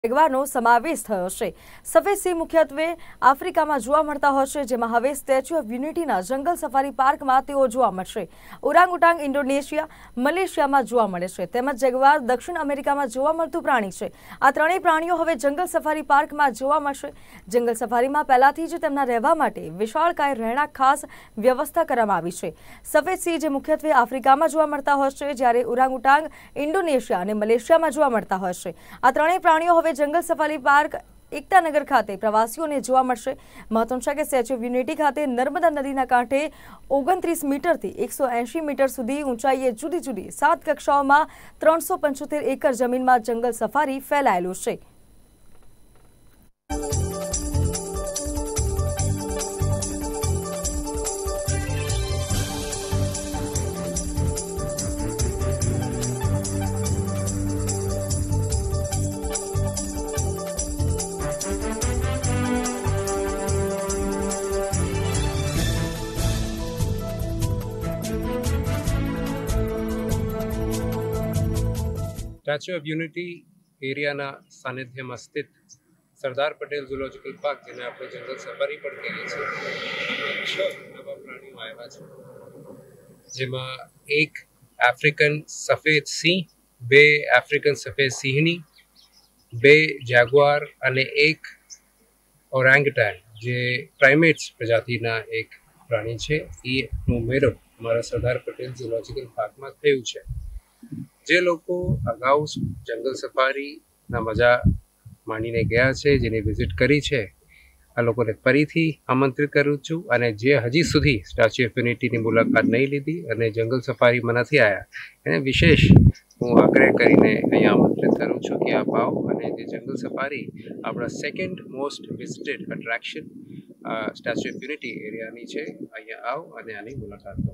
જાગવારનો સમાવેશ થયો છે। સફેદ સિંહ મુખ્યત્વે આફ્રિકામાં જોવા મળતા હોય છે, જેમાં હવે સ્ટેચ્યુ ઓફ યુનિટીના જંગલ સફારી પાર્કમાં તેઓ જોવા મળશે। ઓરાંગુટાંગ ઇન્ડોનેશિયા, મલેશિયામાં જોવા મળે છે, તેમજ જાગવાર દક્ષિણ અમેરિકામાં જોવા મળતું પ્રાણી છે। આ ત્રણેય પ્રાણીઓ હવે જંગલ સફારી પાર્કમાં જોવા મળશે। જંગલ સફારીમાં પહેલાથી જ તેમના રહેવા માટે વિશાળકાય રહેણાંક ખાસ વ્યવસ્થા કરવામાં આવી છે। સફેદ સિંહ જે મુખ્યત્વે આફ્રિકામાં જોવા મળતા હોય છે, જ્યારે ઓરાંગુટાંગ ઇન્ડોનેશિયા અને મલેશિયામાં જોવા મળતા હોય છે। આ ત્રણેય પ્રાણીઓ હવે જંગલ સફારી પાર્ક એકતાનગર ખાતે પ્રવાસીઓને જોવા મળશે। મહત્વનું છે કે સ્ટેચ્યુ ઓફ યુનિટી ખાતે નર્મદા નદીના કાંઠે 29 મીટરથી 180 મીટર સુધી ઊંચાઈએ જુદી જુદી 7 કક્ષાઓમાં 375 એકર જમીનમાં જંગલ સફારી ફેલાયેલું છે। સ્ટેચ્યુ ઓફ યુનિટી એરિયાના સાનિધ્યમાં સ્થિત સરદાર પટેલ ઝૂલોજિકલ પાર્ક, જેને આપણે જંગલ સફારી પણ કહીએ છીએ, 6 નવા પ્રાણીઓ આવ્યા છે, જેમાં એક આફ્રિકન સફેદ સિંહ, 2 આફ્રિકન સફેદ સિંહણી, 2 જાગવાર અને 1 ઓરાંગુટાન જે પ્રાઇમેટ્સ પ્રજાતિના એક પ્રાણી છે। એનો ઉમેરો અમારા સરદાર પટેલ ઝૂલોજિકલ પાર્કમાં થયું છે। જે લોકો અગાઉ જંગલ સફારીના મજા માણીને ગયા છે, જેની વિઝિટ કરી છે, આ લોકોને ફરીથી આમંત્રિત કરું છું। અને જે હજી સુધી સ્ટેચ્યુ ઓફ યુનિટીની મુલાકાત નહીં લીધી અને જંગલ સફારીમાં નથી આવ્યા, એને વિશેષ હું આગ્રહ કરીને અહીંયા આમંત્રિત કરું છું કે આપ આવો અને જે જંગલ સફારી આપણા second most visited attraction statue of unity એરિયાની છે, અહીંયા આવો અને આની મુલાકાત લો।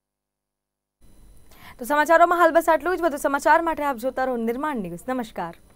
તો સમાચારોમાં હાલ બસ આટલું જ। વધુ સમાચાર માટે આપ જોતા રહો નિર્માણ ન્યૂઝ। નમસ્કાર।